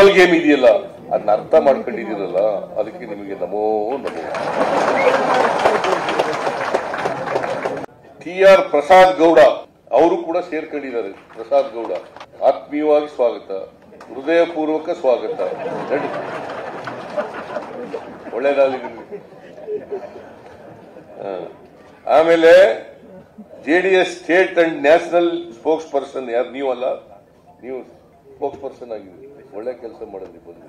Double game ಇದೆಯಲ್ಲ ಅದನ್ನ ಅರ್ಥ ಮಾಡ್ಕೊಂಡಿದ್ದೀರಲ್ಲ, ಅದಕ್ಕೆ ನಿಮಗೆ ನಮೋ ನಮೋ. TR ಪ್ರಸಾದ್ ಗೌಡ ಅವರು ಕೂಡ ಸೇರ್ಕೊಂಡಿದ್ದಾರೆ. ಪ್ರಸಾದ್ ಗೌಡ, ಆತ್ಮೀಯವಾಗಿ ಸ್ವಾಗತ, ಹೃದಯಪೂರ್ವಕ ಸ್ವಾಗತ. ಒಳ್ಳೆಯದಾಗಲಿ ನಿಮಗೆ. ಆಮೇಲೆ JDS state and national spokesperson ಯಾರು? ನೀವಲ್ಲ, ನೀವು ಸ್ಪೋಕ್ಸ್ ಪರ್ಸನ್ ಆಗಿದ್ದೀರಿ. ಒಳ್ಳೆ ಕೆಲಸ ಮಾಡೋದು ಬಂದು.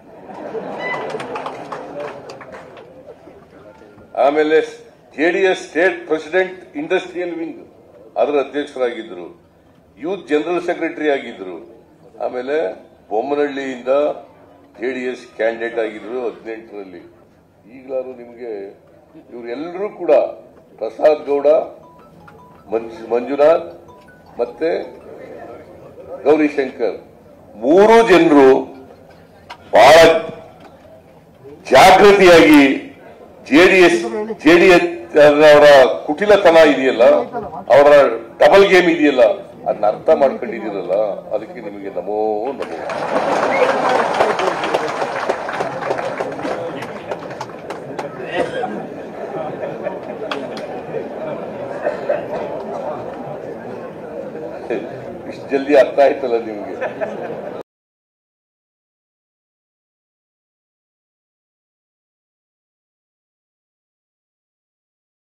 ಆಮೇಲೆ JDS state president industrial wing ಅದರ ಅಧ್ಯಕ್ಷರಾಗಿದ್ದರು, ಯೂತ್ ಜನರಲ್ ಸೆಕ್ರೆಟರಿ ಆಗಿದ್ರು. ಆಮೇಲೆ ಬೊಮ್ಮನಹಳ್ಳಿಯಿಂದ JDS ಕ್ಯಾಂಡಿಡೇಟ್ ಆಗಿದ್ರು 18ರಲ್ಲಿ. ಈಗಲಾದ್ರು ನಿಮಗೆ ಇವರೆಲ್ಲರೂ ಕೂಡ ಪ್ರಸಾದ್ ಗೌಡ, ಮಂಜುನಾಥ್ ಮತ್ತೆ ಗೌರಿಶಂಕರ್ ಮೂರು ಜನರು ಬಹಳ ಜಾಗೃತಿಯಾಗಿ ಜೆಡಿಎಸ್ ಅವರ ಕುಟಿಲತನ ಇದೆಯಲ್ಲ, ಅವರ ಡಬಲ್ ಗೇಮ್ ಇದೆಯಲ್ಲ ಅದನ್ನ ಅರ್ಥ ಮಾಡ್ಕೊಂಡಿದ್ದೀರಲ್ಲ, ಅದಕ್ಕೆ ನಿಮಗೆ ನಮೋ ನಮೋ. ಇಷ್ಟು ಜಲ್ದಿ ಅರ್ಥ ಆಯ್ತಲ್ಲ ನಿಮಗೆ.